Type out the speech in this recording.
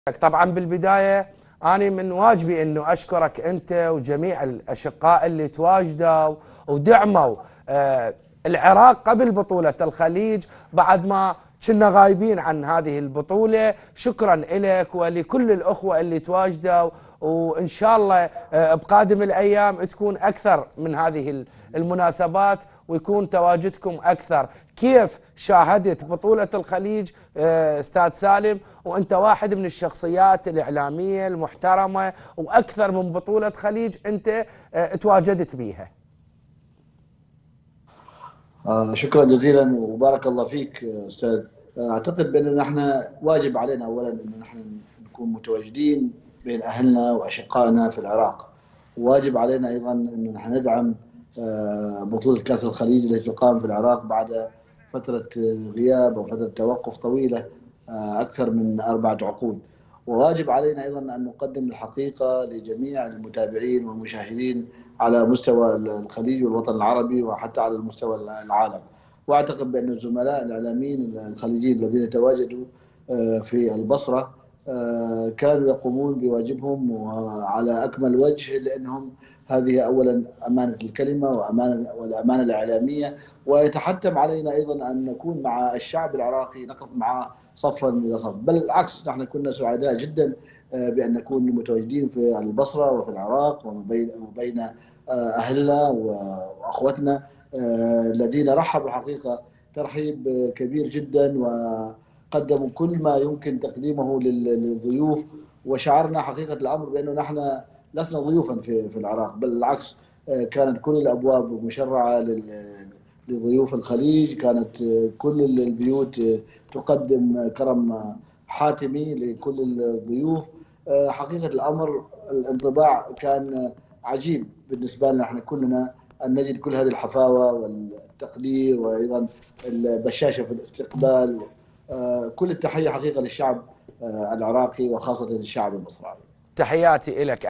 طبعا بالبداية أنا من واجبي أنه أشكرك أنت وجميع الأشقاء اللي تواجدوا ودعموا العراق قبل بطولة الخليج بعد ما كنا غايبين عن هذه البطولة. شكرا لك ولكل الأخوة اللي تواجدوا، وإن شاء الله بقادم الأيام تكون أكثر من هذه المناسبات ويكون تواجدكم أكثر. كيف شاهدت بطولة الخليج أستاذ سالم وأنت واحد من الشخصيات الإعلامية المحترمة وأكثر من بطولة خليج أنت تواجدت بيها؟ شكرا جزيلا وبارك الله فيك استاذ. اعتقد بان نحن واجب علينا اولا ان نحن نكون متواجدين بين اهلنا واشقائنا في العراق، وواجب علينا ايضا ان نحن ندعم بطوله كاس الخليج التي تقام في العراق بعد فتره غياب او فتره توقف طويله، اكثر من 4 عقود. وواجب علينا ايضا ان نقدم الحقيقه لجميع المتابعين والمشاهدين على مستوى الخليج والوطن العربي وحتى على المستوى العالم. واعتقد بان الزملاء الاعلاميين الخليجيين الذين تواجدوا في البصره كانوا يقومون بواجبهم على اكمل وجه، لانهم هذه اولا امانه الكلمه والامانه الاعلاميه، ويتحتم علينا ايضا ان نكون مع الشعب العراقي، نقف معه صفا الى صف. بل العكس، نحن كنا سعداء جدا بان نكون متواجدين في البصره وفي العراق وبين اهلنا واخوتنا الذين رحبوا حقيقه ترحيب كبير جدا، وقدموا كل ما يمكن تقديمه للضيوف. وشعرنا حقيقه الامر بانه نحن لسنا ضيوفا في العراق، بل العكس، كانت كل الابواب مشرعه لضيوف الخليج، كانت كل البيوت تقدم كرم حاتمي لكل الضيوف. حقيقه الامر الانطباع كان عجيب بالنسبه لنا احنا كلنا، ان نجد كل هذه الحفاوه والتقدير وايضا البشاشه في الاستقبال. كل التحيه حقيقه للشعب العراقي وخاصه للشعب المصري. تحياتي لك.